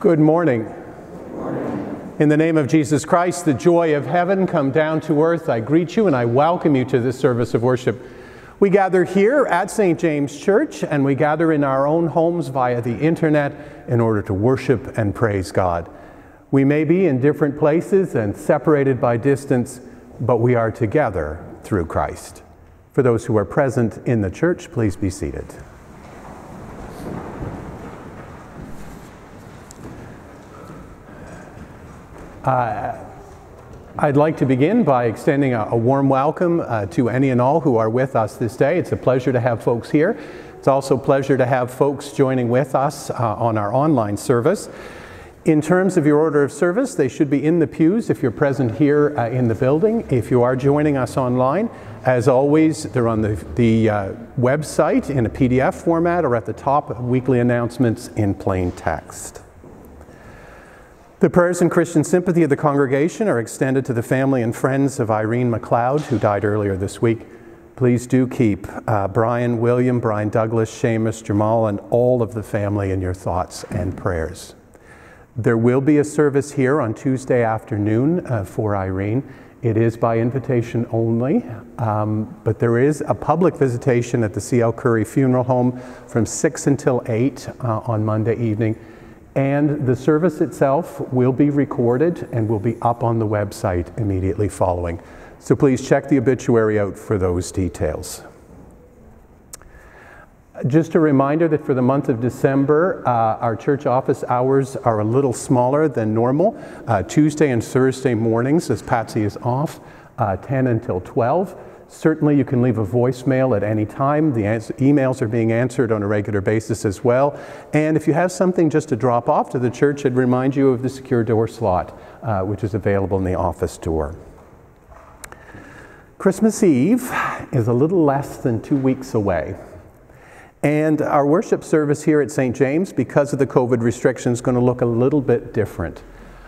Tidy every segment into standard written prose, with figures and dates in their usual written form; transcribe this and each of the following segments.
Good morning. In the name of Jesus Christ, the joy of heaven come down to earth. I greet you and I welcome you to this service of worship. We gather here at St. James Church, and we gather in our own homes via the internet in order to worship and praise God. We may be in different places and separated by distance, but we are together through Christ. For those who are present in the church, please be seated. I'd like to begin by extending a warm welcome to any and all who are with us this day. It's a pleasure to have folks here. It's also a pleasure to have folks joining with us on our online service. In terms of your order of service, they should be in the pews if you're present here in the building. If you are joining us online, as always, they're on the website in a PDF format or at the top, weekly announcements in plain text. The prayers and Christian sympathy of the congregation are extended to the family and friends of Irene MacLeod, who died earlier this week. Please do keep Brian, William, Brian Douglas, Seamus, Jamal, and all of the family in your thoughts and prayers. There will be a service here on Tuesday afternoon for Irene. It is by invitation only, but there is a public visitation at the C.L. Curry Funeral Home from 6 until 8 on Monday evening. And the service itself will be recorded and will be up on the website immediately following. So please check the obituary out for those details. Just a reminder that for the month of December, our church office hours are a little smaller than normal. Tuesday and Thursday mornings, as Patsy is off, 10 until 12. Certainly you can leave a voicemail at any time. The emails are being answered on a regular basis as well. And if you have something just to drop off to the church, I'd remind you of the secure door slot, which is available in the office door. Christmas Eve is a little less than 2 weeks away. And our worship service here at St. James, because of the COVID restrictions, is going to look a little bit different.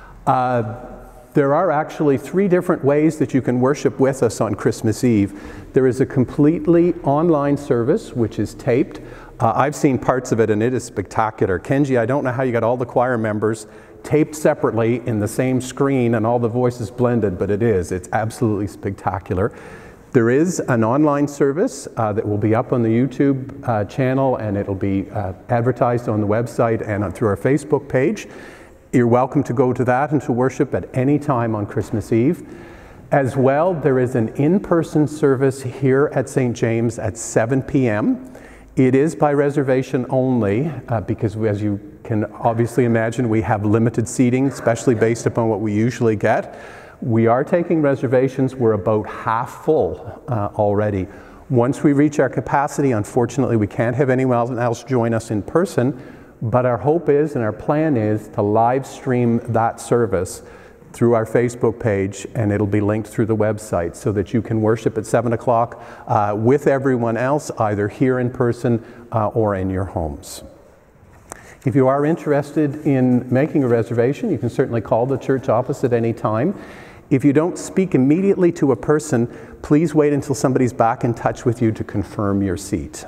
There are actually 3 different ways that you can worship with us on Christmas Eve. There is a completely online service, which is taped. I've seen parts of it, and it is spectacular. Kenji, I don't know how you got all the choir members taped separately in the same screen and all the voices blended, but it is. It's absolutely spectacular. There is an online service that will be up on the YouTube channel, and it'll be advertised on the website and through our Facebook page. You're welcome to go to that and to worship at any time on Christmas Eve. As well, there is an in-person service here at St. James at 7 p.m. It is by reservation only because, as you can obviously imagine, we have limited seating, especially based upon what we usually get. We are taking reservations. We're about half full already. Once we reach our capacity, unfortunately, we can't have anyone else join us in person. But our hope is and our plan is to live stream that service through our Facebook page, and it'll be linked through the website so that you can worship at 7 o'clock with everyone else, either here in person or in your homes. If you are interested in making a reservation, you can certainly call the church office at any time. If you don't speak immediately to a person, please wait until somebody's back in touch with you to confirm your seat.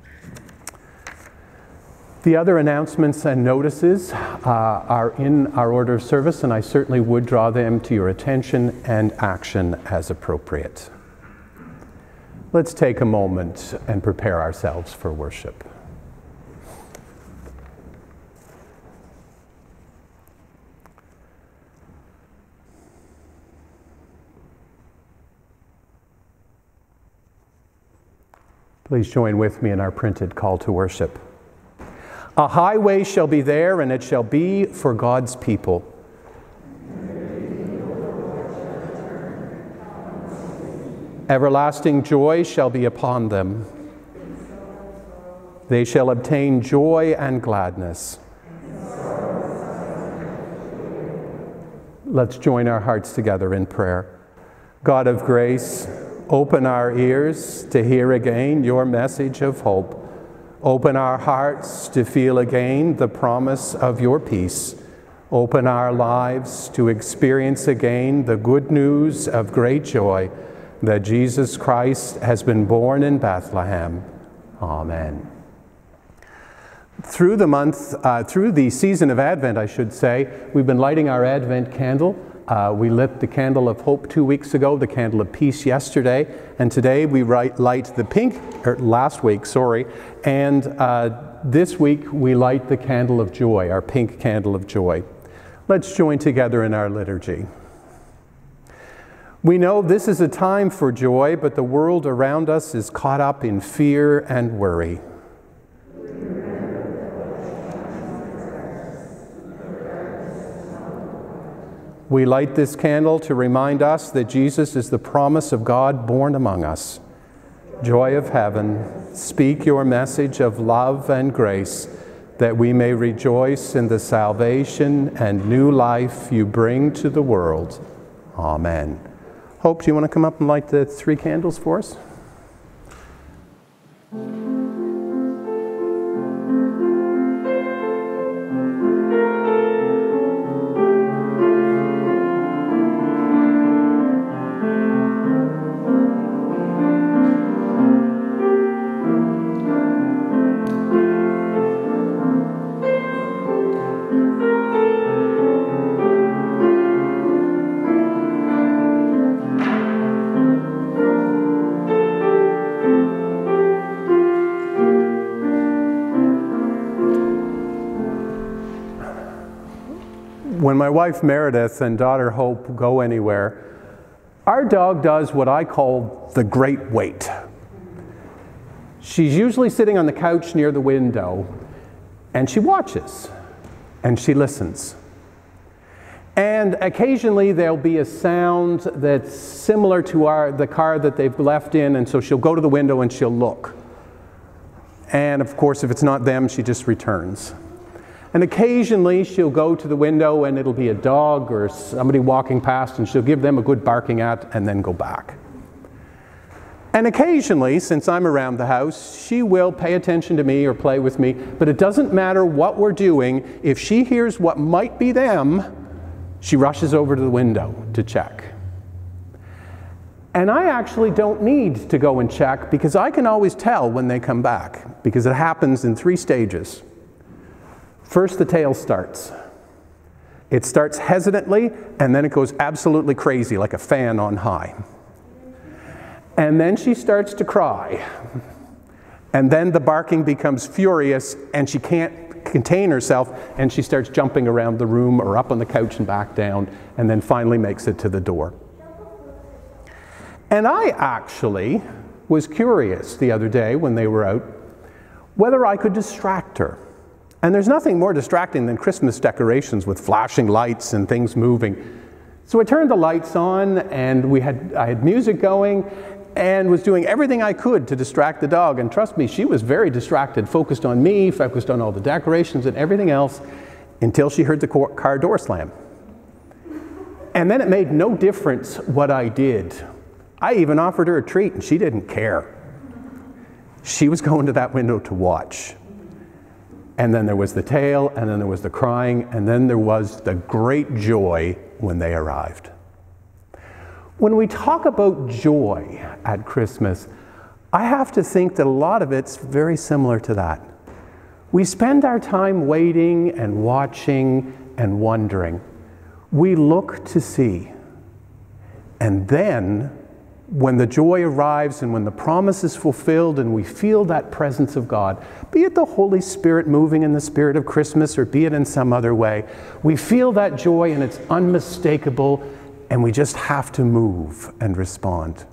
The other announcements and notices are in our order of service, and I certainly would draw them to your attention and action as appropriate. Let's take a moment and prepare ourselves for worship. Please join with me in our printed call to worship. A highway shall be there, and it shall be for God's people. Everlasting joy shall be upon them. They shall obtain joy and gladness. Let's join our hearts together in prayer. God of grace, open our ears to hear again your message of hope. Open our hearts to feel again the promise of your peace. Open our lives to experience again the good news of great joy that Jesus Christ has been born in Bethlehem. Amen. Through the season of Advent, I should say, we've been lighting our Advent candle. We lit the candle of hope 2 weeks ago, the candle of peace yesterday, and today we light the pink, or last week, sorry, and this week we light the candle of joy, our pink candle of joy. Let's join together in our liturgy. We know this is a time for joy, but the world around us is caught up in fear and worry. We light this candle to remind us that Jesus is the promise of God born among us. Joy of heaven, speak your message of love and grace, that we may rejoice in the salvation and new life you bring to the world. Amen. Hope, do you want to come up and light the 3 candles for us? When my wife Meredith and daughter Hope go anywhere, our dog does what I call the great wait. She's usually sitting on the couch near the window, and she watches, and she listens. And occasionally there'll be a sound that's similar to the car that they've left in, and so she'll go to the window and she'll look. And of course, if it's not them, she just returns. And occasionally she'll go to the window and it'll be a dog or somebody walking past, and she'll give them a good barking at and then go back. And occasionally, since I'm around the house, she will pay attention to me or play with me, but it doesn't matter what we're doing. If she hears what might be them, she rushes over to the window to check. And I actually don't need to go and check, because I can always tell when they come back, because it happens in 3 stages. First, the tail starts. It starts hesitantly, and then it goes absolutely crazy, like a fan on high. And then she starts to cry. And then the barking becomes furious, and she can't contain herself, and she starts jumping around the room or up on the couch and back down, and then finally makes it to the door. And I actually was curious the other day when they were out whether I could distract her. And there's nothing more distracting than Christmas decorations with flashing lights and things moving. So I turned the lights on, and I had music going, and was doing everything I could to distract the dog. And trust me, she was very distracted, focused on me, focused on all the decorations and everything else, until she heard the car door slam. And then it made no difference what I did. I even offered her a treat, and she didn't care. She was going to that window to watch. And then there was the tail, and then there was the crying, and then there was the great joy when they arrived. When we talk about joy at Christmas, I have to think that a lot of it's very similar to that. We spend our time waiting and watching and wondering. We look to see. And then, when the joy arrives and when the promise is fulfilled and we feel that presence of God, be it the Holy Spirit moving in the spirit of Christmas or be it in some other way, we feel that joy and it's unmistakable, and we just have to move and respond.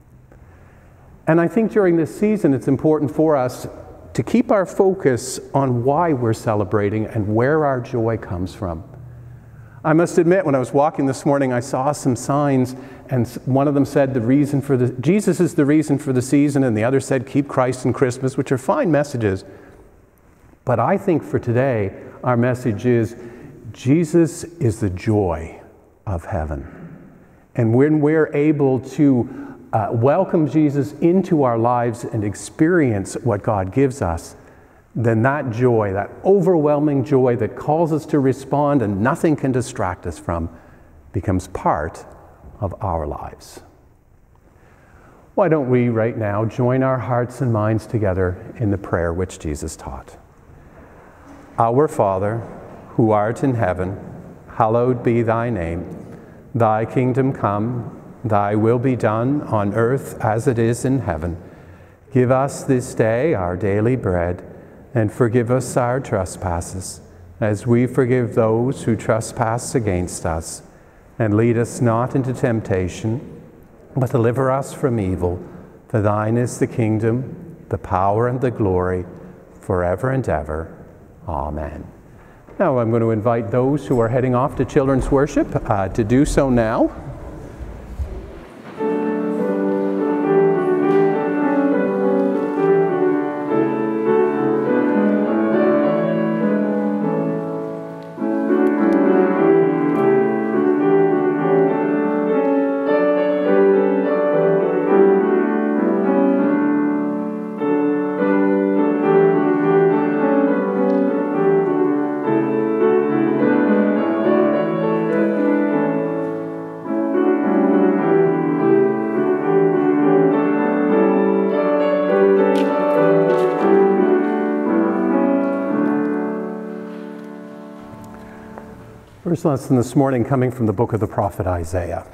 And I think during this season it's important for us to keep our focus on why we're celebrating and where our joy comes from. I must admit, when I was walking this morning, I saw some signs, and one of them said Jesus is the reason for the season, and the other said keep Christ in Christmas, which are fine messages. But I think for today, our message is Jesus is the joy of heaven. And when we're able to welcome Jesus into our lives and experience what God gives us, then that joy, that overwhelming joy that calls us to respond and nothing can distract us from, becomes part of our lives. Why don't we right now join our hearts and minds together in the prayer which Jesus taught? Our Father, who art in heaven, hallowed be thy name. Thy kingdom come, thy will be done on earth as it is in heaven. Give us this day our daily bread, and forgive us our trespasses, as we forgive those who trespass against us. And lead us not into temptation, but deliver us from evil. For thine is the kingdom, the power, and the glory, forever and ever. Amen. Now I'm going to invite those who are heading off to children's worship to do so now. First lesson this morning coming from the book of the prophet Isaiah.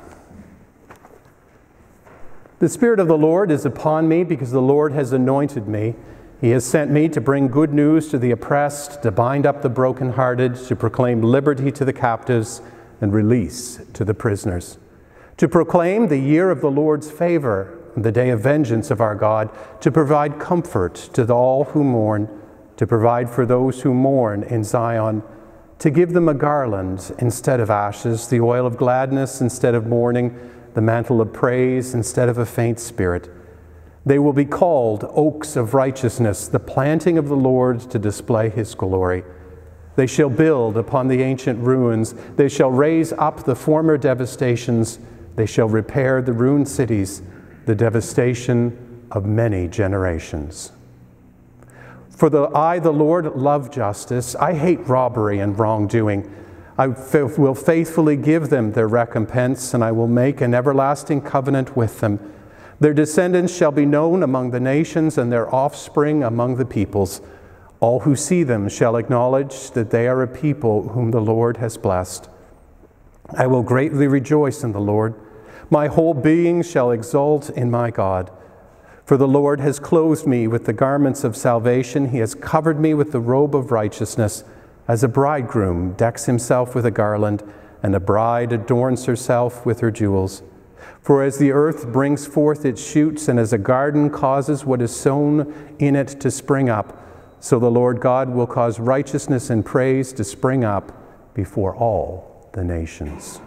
The Spirit of the Lord is upon me because the Lord has anointed me. He has sent me to bring good news to the oppressed, to bind up the brokenhearted, to proclaim liberty to the captives and release to the prisoners, to proclaim the year of the Lord's favor, the day of vengeance of our God, to provide comfort to all who mourn, to provide for those who mourn in Zion, to give them a garland instead of ashes, the oil of gladness instead of mourning, the mantle of praise instead of a faint spirit. They will be called oaks of righteousness, the planting of the Lord to display his glory. They shall build upon the ancient ruins. They shall raise up the former devastations. They shall repair the ruined cities, the devastation of many generations. For I, the Lord, love justice. I hate robbery and wrongdoing. I will faithfully give them their recompense, and I will make an everlasting covenant with them. Their descendants shall be known among the nations, and their offspring among the peoples. All who see them shall acknowledge that they are a people whom the Lord has blessed. I will greatly rejoice in the Lord. My whole being shall exult in my God. For the Lord has clothed me with the garments of salvation. He has covered me with the robe of righteousness, as a bridegroom decks himself with a garland, and a bride adorns herself with her jewels. For as the earth brings forth its shoots, and as a garden causes what is sown in it to spring up, so the Lord God will cause righteousness and praise to spring up before all the nations.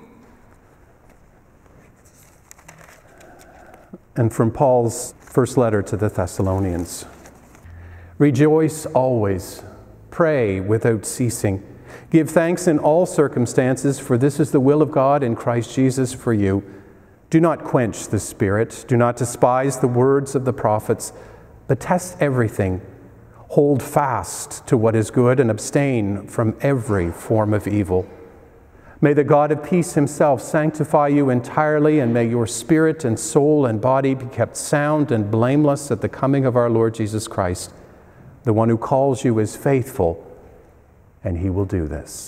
And from Paul's first letter to the Thessalonians. Rejoice always, pray without ceasing. Give thanks in all circumstances, for this is the will of God in Christ Jesus for you. Do not quench the Spirit, do not despise the words of the prophets, but test everything. Hold fast to what is good and abstain from every form of evil. May the God of peace himself sanctify you entirely, and may your spirit and soul and body be kept sound and blameless at the coming of our Lord Jesus Christ. The one who calls you is faithful, and he will do this.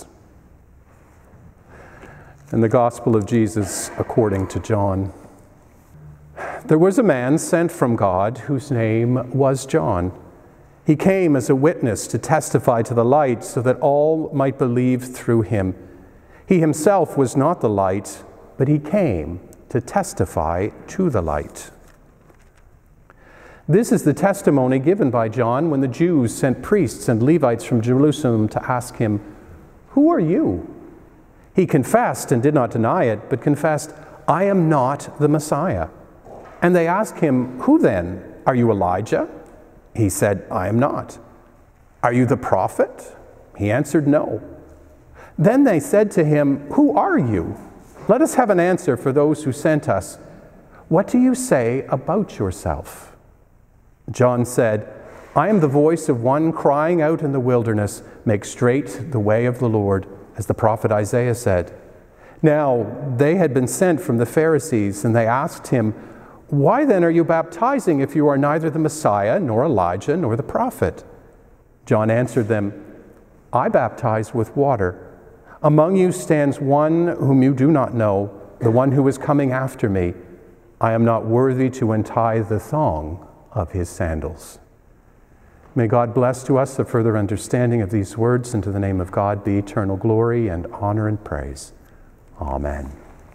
In the Gospel of Jesus according to John. There was a man sent from God whose name was John. He came as a witness to testify to the light, so that all might believe through him. He himself was not the light, but he came to testify to the light. This is the testimony given by John when the Jews sent priests and Levites from Jerusalem to ask him, "Who are you?" He confessed and did not deny it, but confessed, "I am not the Messiah." And they asked him, "Who then? Are you Elijah?" He said, "I am not." "Are you the prophet?" He answered, "No." Then they said to him, "Who are you? Let us have an answer for those who sent us. What do you say about yourself?" John said, "I am the voice of one crying out in the wilderness, 'Make straight the way of the Lord,' as the prophet Isaiah said." Now they had been sent from the Pharisees, and they asked him, "Why then are you baptizing if you are neither the Messiah, nor Elijah, nor the prophet?" John answered them, I baptize with water. Among you stands one whom you do not know, the one who is coming after me. I am not worthy to untie the thong of his sandals." May God bless to us a further understanding of these words, and to the name of God be eternal glory and honor and praise. Amen.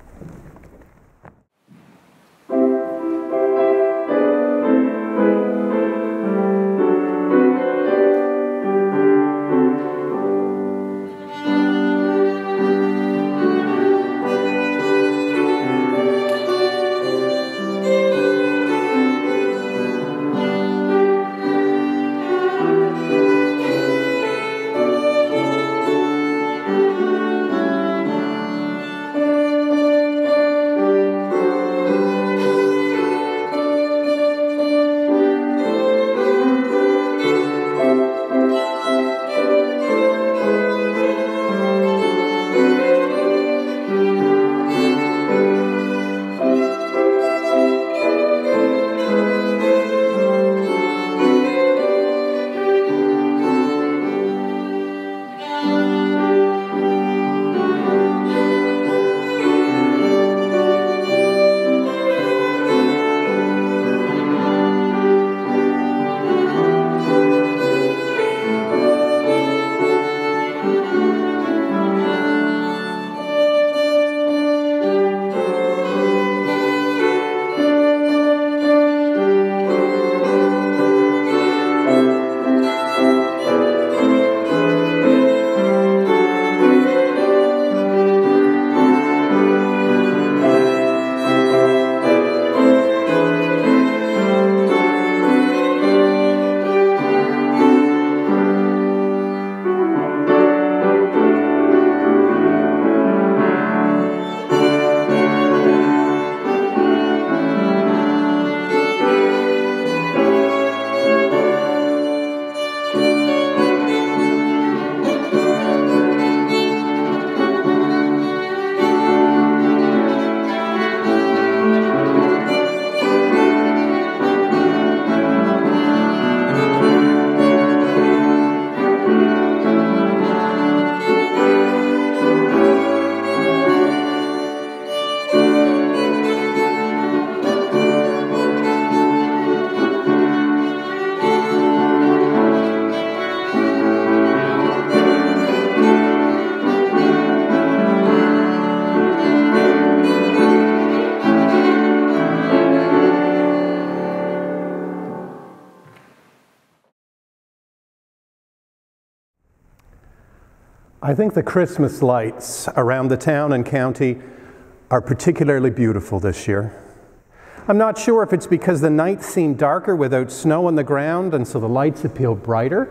I think the Christmas lights around the town and county are particularly beautiful this year. I'm not sure if it's because the nights seem darker without snow on the ground and so the lights appeal brighter,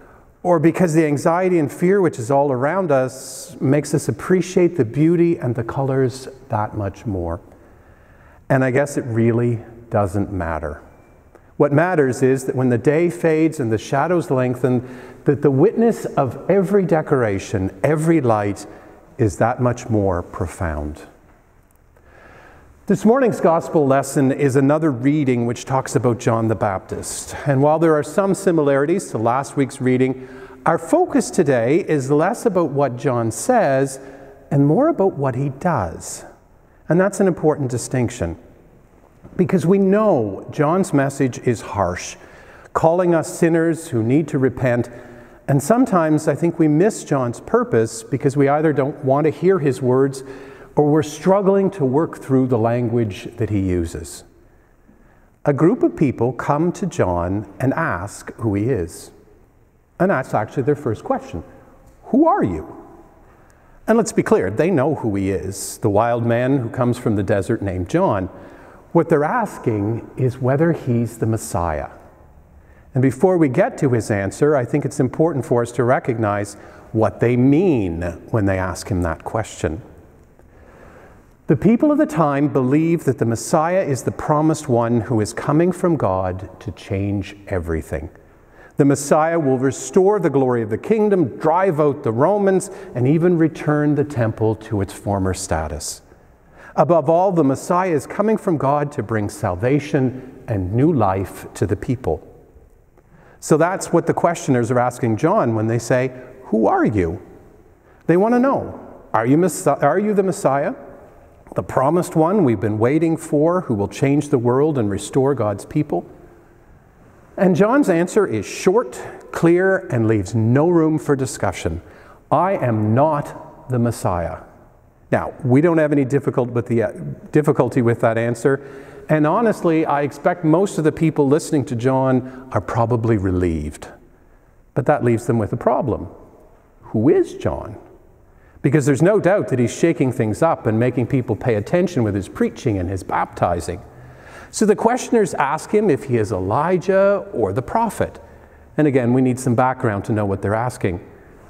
or because the anxiety and fear which is all around us makes us appreciate the beauty and the colors that much more. And I guess it really doesn't matter. What matters is that when the day fades and the shadows lengthen, that the witness of every decoration, every light, is that much more profound. This morning's gospel lesson is another reading which talks about John the Baptist. And while there are some similarities to last week's reading, our focus today is less about what John says and more about what he does. And that's an important distinction. Because we know John's message is harsh, calling us sinners who need to repent. And sometimes I think we miss John's purpose because we either don't want to hear his words or we're struggling to work through the language that he uses. A group of people come to John and ask who he is. And that's actually their first question. Who are you? And let's be clear, they know who he is, the wild man who comes from the desert named John. What they're asking is whether he's the Messiah. And before we get to his answer, I think it's important for us to recognize what they mean when they ask him that question. The people of the time believe that the Messiah is the promised one who is coming from God to change everything. The Messiah will restore the glory of the kingdom, drive out the Romans, and even return the temple to its former status. Above all, the Messiah is coming from God to bring salvation and new life to the people. So that's what the questioners are asking John when they say, who are you? They want to know, are you the Messiah? The promised one we've been waiting for, who will change the world and restore God's people? And John's answer is short, clear, and leaves no room for discussion. I am not the Messiah. Now, we don't have any difficulty with that answer. And honestly, I expect most of the people listening to John are probably relieved. But that leaves them with a problem. Who is John? Because there's no doubt that he's shaking things up and making people pay attention with his preaching and his baptizing. So the questioners ask him if he is Elijah or the prophet. And again, we need some background to know what they're asking.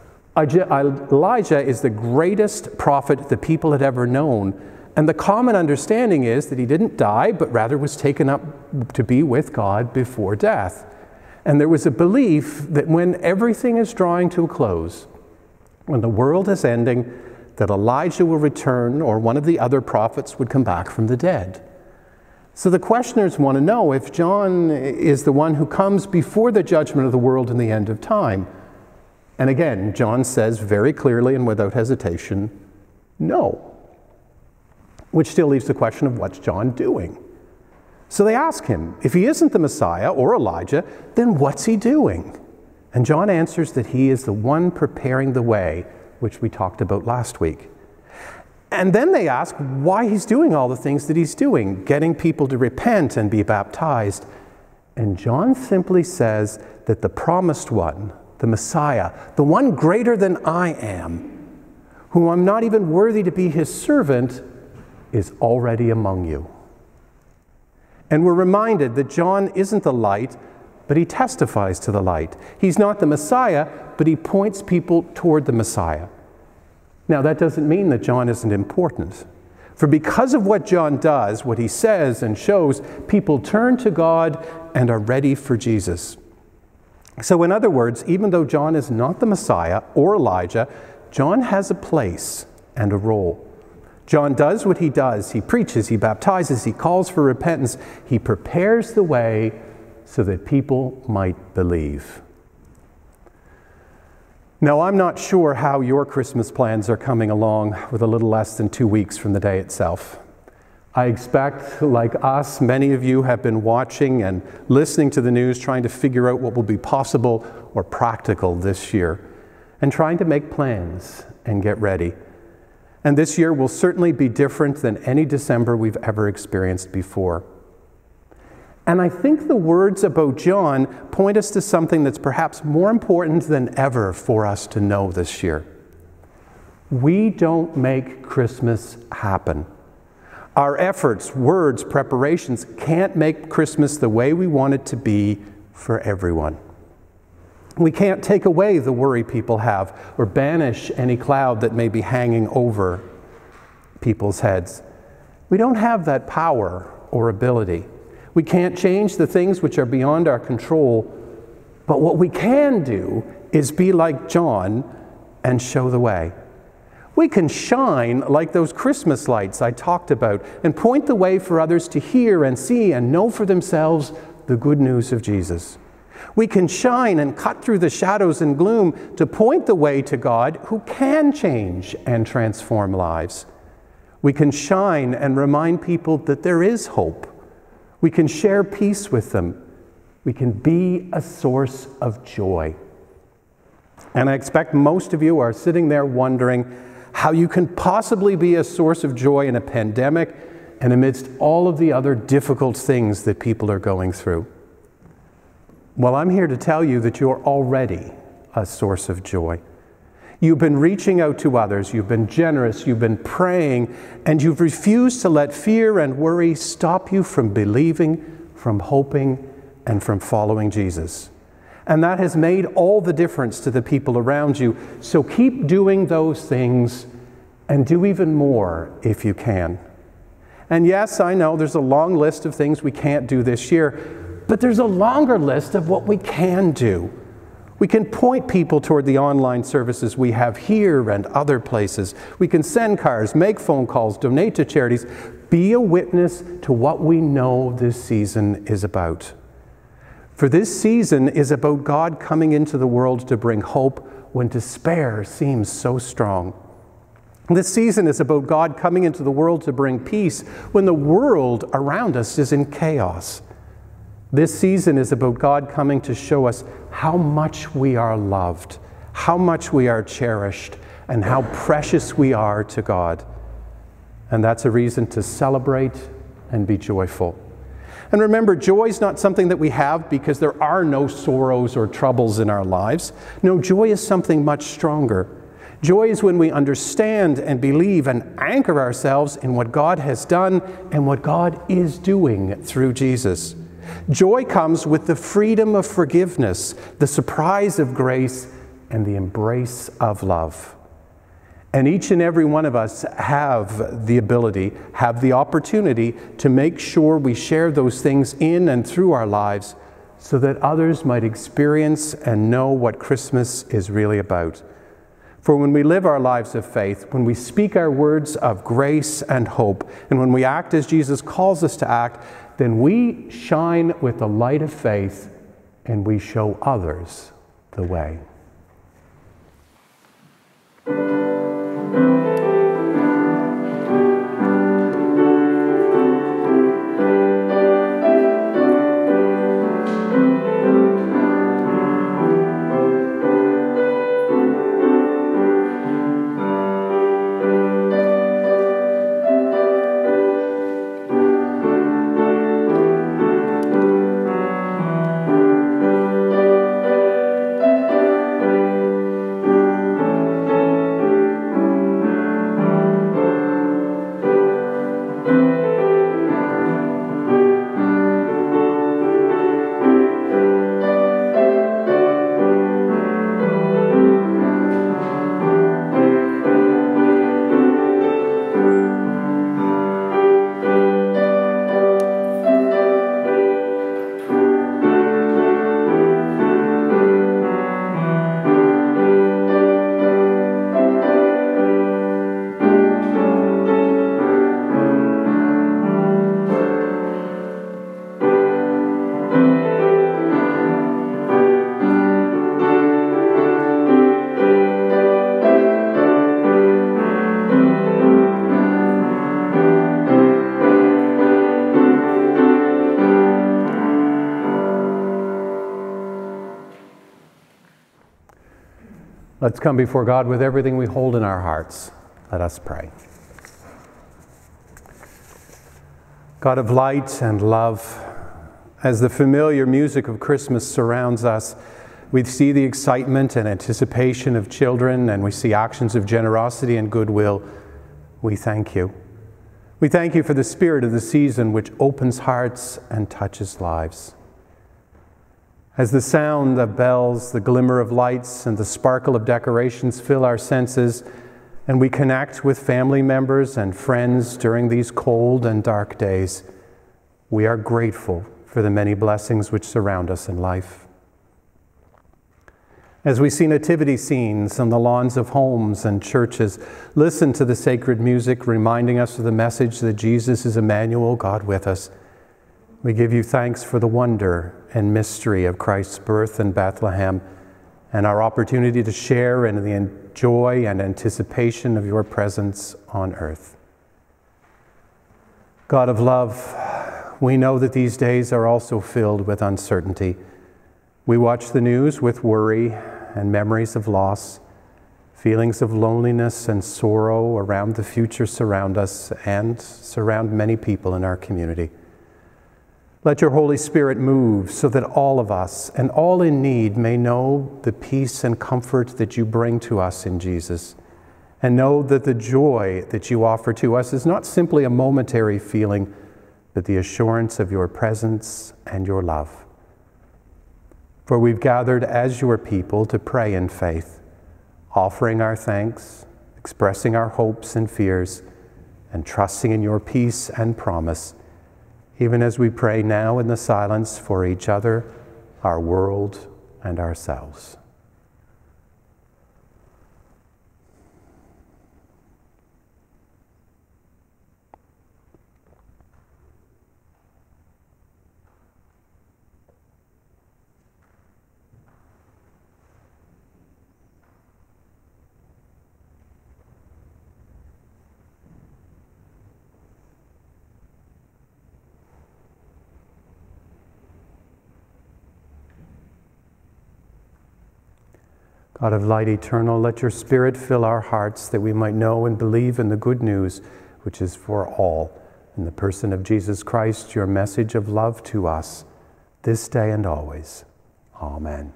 Elijah is the greatest prophet the people had ever known. And the common understanding is that he didn't die, but rather was taken up to be with God before death. And there was a belief that when everything is drawing to a close, when the world is ending, that Elijah will return or one of the other prophets would come back from the dead. So the questioners want to know if John is the one who comes before the judgment of the world and the end of time. And again, John says very clearly and without hesitation, no. Which still leaves the question of what's John doing? So they ask him, if he isn't the Messiah or Elijah, then what's he doing? And John answers that he is the one preparing the way, which we talked about last week. And then they ask why he's doing all the things that he's doing, getting people to repent and be baptized. And John simply says that the promised one, the Messiah, the one greater than I am, whom I'm not even worthy to be his servant, is already among you. And we're reminded that John isn't the light, but he testifies to the light. He's not the Messiah, but he points people toward the Messiah. Now, that doesn't mean that John isn't important. For because of what John does, what he says and shows, people turn to God and are ready for Jesus. So in other words, even though John is not the Messiah or Elijah, John has a place and a role. John does what he does. He preaches, he baptizes, he calls for repentance. He prepares the way so that people might believe. Now, I'm not sure how your Christmas plans are coming along with a little less than 2 weeks from the day itself. I expect, like us, many of you have been watching and listening to the news, trying to figure out what will be possible or practical this year, and trying to make plans and get ready. And this year will certainly be different than any December we've ever experienced before. And I think the words about John point us to something that's perhaps more important than ever for us to know this year. We don't make Christmas happen. Our efforts, words, preparations can't make Christmas the way we want it to be for everyone. We can't take away the worry people have or banish any cloud that may be hanging over people's heads. We don't have that power or ability. We can't change the things which are beyond our control, but what we can do is be like John and show the way. We can shine like those Christmas lights I talked about and point the way for others to hear and see and know for themselves the good news of Jesus. We can shine and cut through the shadows and gloom to point the way to God who can change and transform lives. We can shine and remind people that there is hope. We can share peace with them. We can be a source of joy. And I expect most of you are sitting there wondering how you can possibly be a source of joy in a pandemic and amidst all of the other difficult things that people are going through. Well, I'm here to tell you that you're already a source of joy. You've been reaching out to others, you've been generous, you've been praying, and you've refused to let fear and worry stop you from believing, from hoping, and from following Jesus. And that has made all the difference to the people around you. So keep doing those things and do even more if you can. And yes, I know there's a long list of things we can't do this year, but there's a longer list of what we can do. We can point people toward the online services we have here and other places. We can send cards, make phone calls, donate to charities. Be a witness to what we know this season is about. For this season is about God coming into the world to bring hope when despair seems so strong. This season is about God coming into the world to bring peace when the world around us is in chaos. This season is about God coming to show us how much we are loved, how much we are cherished, and how precious we are to God. And that's a reason to celebrate and be joyful. And remember, joy is not something that we have because there are no sorrows or troubles in our lives. No, joy is something much stronger. Joy is when we understand and believe and anchor ourselves in what God has done and what God is doing through Jesus. Joy comes with the freedom of forgiveness, the surprise of grace, and the embrace of love. And each and every one of us have the ability, have the opportunity to make sure we share those things in and through our lives so that others might experience and know what Christmas is really about. For when we live our lives of faith, when we speak our words of grace and hope, and when we act as Jesus calls us to act, then we shine with the light of faith and we show others the way. Let's come before God with everything we hold in our hearts. Let us pray. God of light and love, as the familiar music of Christmas surrounds us, we see the excitement and anticipation of children, and we see actions of generosity and goodwill. We thank you. We thank you for the spirit of the season which opens hearts and touches lives. As the sound of bells, the glimmer of lights, and the sparkle of decorations fill our senses, and we connect with family members and friends during these cold and dark days, we are grateful for the many blessings which surround us in life. As we see nativity scenes on the lawns of homes and churches, listen to the sacred music reminding us of the message that Jesus is Emmanuel, God with us. We give you thanks for the wonder and mystery of Christ's birth in Bethlehem and our opportunity to share in the joy and anticipation of your presence on earth. God of love, we know that these days are also filled with uncertainty. We watch the news with worry and memories of loss. Feelings of loneliness and sorrow around the future surround us and surround many people in our community. Let your Holy Spirit move so that all of us and all in need may know the peace and comfort that you bring to us in Jesus, and know that the joy that you offer to us is not simply a momentary feeling, but the assurance of your presence and your love. For we've gathered as your people to pray in faith, offering our thanks, expressing our hopes and fears, and trusting in your peace and promise, even as we pray now in the silence for each other, our world, and ourselves. God of light eternal, let your Spirit fill our hearts that we might know and believe in the good news which is for all. In the person of Jesus Christ, your message of love to us, this day and always. Amen.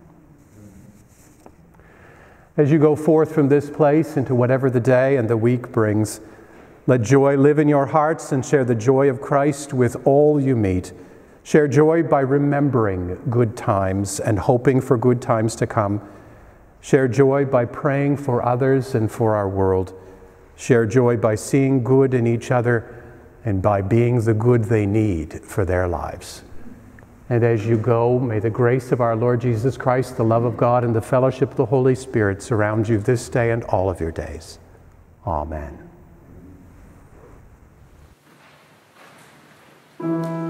As you go forth from this place into whatever the day and the week brings, let joy live in your hearts and share the joy of Christ with all you meet. Share joy by remembering good times and hoping for good times to come. Share joy by praying for others and for our world. Share joy by seeing good in each other and by being the good they need for their lives. And as you go, may the grace of our Lord Jesus Christ, the love of God, and the fellowship of the Holy Spirit surround you this day and all of your days. Amen.